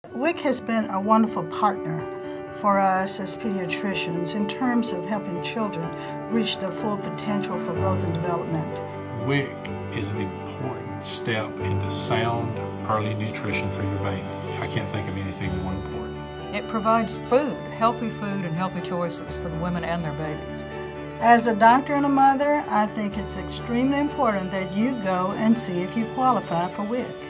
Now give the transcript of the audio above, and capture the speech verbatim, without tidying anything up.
WIC has been a wonderful partner for us as pediatricians in terms of helping children reach their full potential for growth and development. WIC is an important step into sound early nutrition for your baby. I can't think of anything more important. It provides food, healthy food and healthy choices for the women and their babies. As a doctor and a mother, I think it's extremely important that you go and see if you qualify for WIC.